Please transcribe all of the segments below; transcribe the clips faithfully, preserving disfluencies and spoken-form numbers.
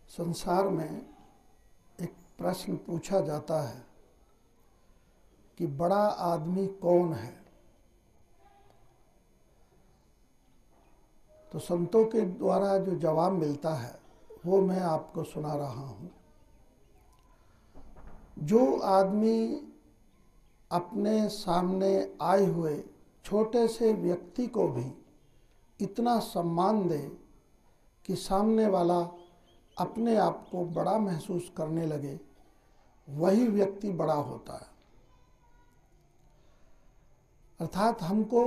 संसार में एक प्रश्न पूछा जाता है कि बड़ा आदमी कौन है। तो संतों के द्वारा जो जवाब मिलता है वो मैं आपको सुना रहा हूँ। जो आदमी अपने सामने आए हुए छोटे से व्यक्ति को भी इतना सम्मान दे कि सामने वाला अपने आप को बड़ा महसूस करने लगे, वही व्यक्ति बड़ा होता है। अर्थात हमको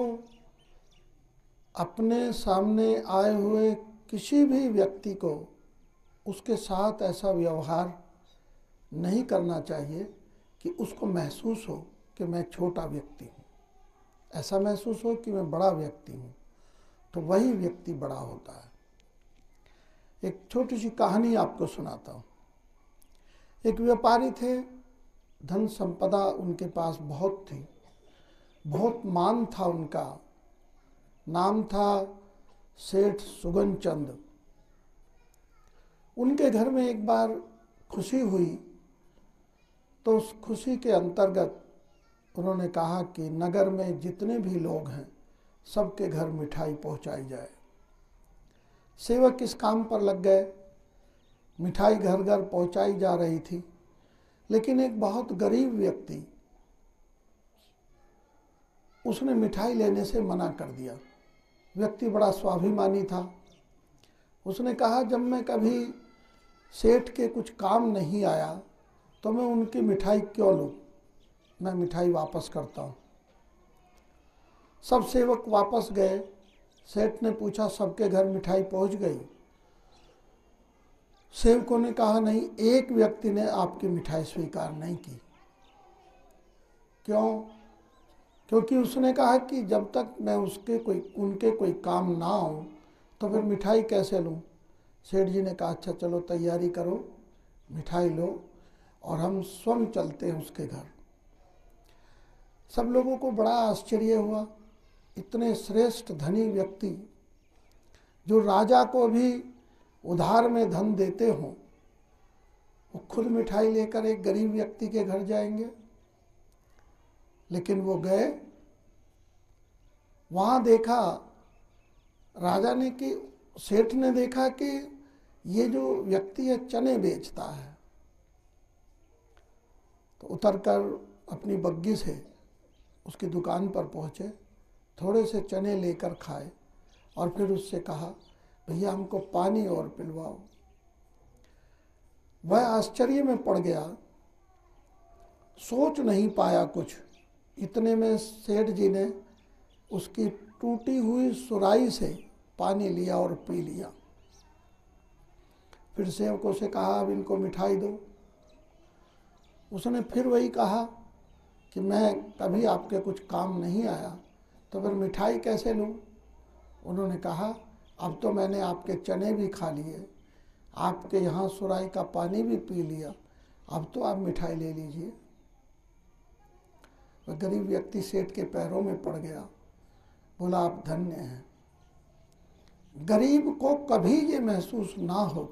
अपने सामने आए हुए किसी भी व्यक्ति को उसके साथ ऐसा व्यवहार नहीं करना चाहिए कि उसको महसूस हो कि मैं छोटा व्यक्ति हूँ, ऐसा महसूस हो कि मैं बड़ा व्यक्ति हूँ, तो वही व्यक्ति बड़ा होता है। एक छोटी सी कहानी आपको सुनाता हूँ। एक व्यापारी थे, धन संपदा उनके पास बहुत थी, बहुत मान था उनका। नाम था सेठ सुगन चंद। उनके घर में एक बार खुशी हुई तो उस खुशी के अंतर्गत उन्होंने कहा कि नगर में जितने भी लोग हैं सबके घर मिठाई पहुंचाई जाए। सेवक इस काम पर लग गए। मिठाई घर घर पहुंचाई जा रही थी, लेकिन एक बहुत गरीब व्यक्ति उसने मिठाई लेने से मना कर दिया। व्यक्ति बड़ा स्वाभिमानी था। उसने कहा, जब मैं कभी सेठ के कुछ काम नहीं आया तो मैं उनकी मिठाई क्यों लूं, मैं मिठाई वापस करता हूं। सब सेवक वापस गए। सेठ ने पूछा, सबके घर मिठाई पहुंच गई? सेवकों ने कहा, नहीं, एक व्यक्ति ने आपकी मिठाई स्वीकार नहीं की। क्यों? क्योंकि उसने कहा कि जब तक मैं उसके कोई उनके कोई काम ना आऊं तो फिर मिठाई कैसे लूं। सेठ जी ने कहा, अच्छा चलो तैयारी करो, मिठाई लो और हम स्वयं चलते हैं उसके घर। सब लोगों को बड़ा आश्चर्य हुआ। इतने श्रेष्ठ धनी व्यक्ति जो राजा को भी उधार में धन देते हों, वो खुद मिठाई लेकर एक गरीब व्यक्ति के घर जाएंगे। लेकिन वो गए। वहां देखा राजा ने कि सेठ ने देखा कि ये जो व्यक्ति है चने बेचता है। तो उतरकर अपनी बग्गी से उसकी दुकान पर पहुंचे, थोड़े से चने लेकर खाए और फिर उससे कहा, भैया हमको पानी और पिलवाओ। वह आश्चर्य में पड़ गया, सोच नहीं पाया कुछ। इतने में सेठ जी ने उसकी टूटी हुई सुराही से पानी लिया और पी लिया। फिर सेवकों से कहा, अब इनको मिठाई दो। उसने फिर वही कहा कि मैं कभी आपके कुछ काम नहीं आया तो फिर मिठाई कैसे लूं। उन्होंने कहा, अब तो मैंने आपके चने भी खा लिए, आपके यहाँ सुराही का पानी भी पी लिया, अब तो आप मिठाई ले लीजिए। वह गरीब व्यक्ति सेठ के पैरों में पड़ गया, बोला, आप धन्य हैं। गरीब को कभी ये महसूस ना हो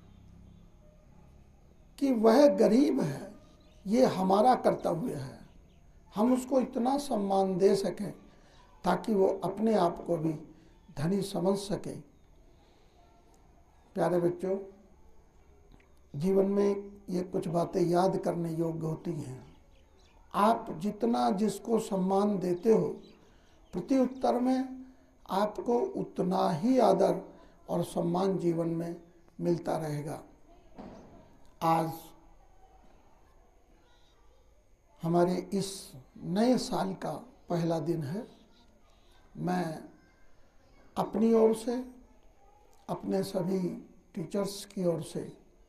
कि वह गरीब है, ये हमारा कर्तव्य है। हम उसको इतना सम्मान दे सकें ताकि वो अपने आप को भी धनी समझ सके। प्यारे बच्चों, जीवन में ये कुछ बातें याद करने योग्य होती हैं। आप जितना जिसको सम्मान देते हो, प्रत्युत्तर में आपको उतना ही आदर और सम्मान जीवन में मिलता रहेगा। आज हमारे इस नए साल का पहला दिन है। मैं अपनी ओर से, अपने सभी टीचर्स की ओर से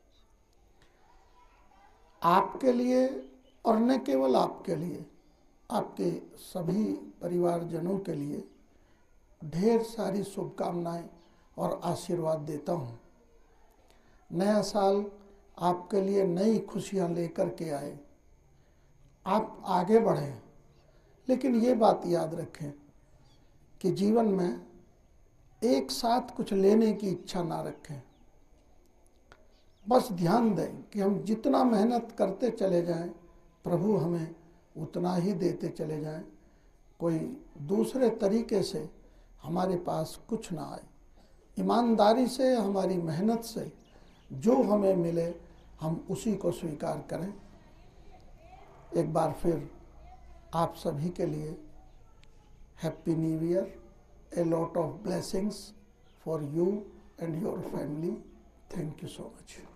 आपके लिए और न केवल आपके लिए, आपके सभी परिवारजनों के लिए ढेर सारी शुभकामनाएं और आशीर्वाद देता हूँ। नया साल आपके लिए नई खुशियाँ लेकर के आए। आप आगे बढ़ें, लेकिन ये बात याद रखें कि जीवन में एक साथ कुछ लेने की इच्छा ना रखें। बस ध्यान दें कि हम जितना मेहनत करते चले जाएं, प्रभु हमें उतना ही देते चले जाएं। कोई दूसरे तरीके से हमारे पास कुछ ना आए। ईमानदारी से, हमारी मेहनत से जो हमें मिले हम उसी को स्वीकार करें। एक बार फिर आप सभी के लिए happy new year, a lot of blessings for you and your family. Thank you so much.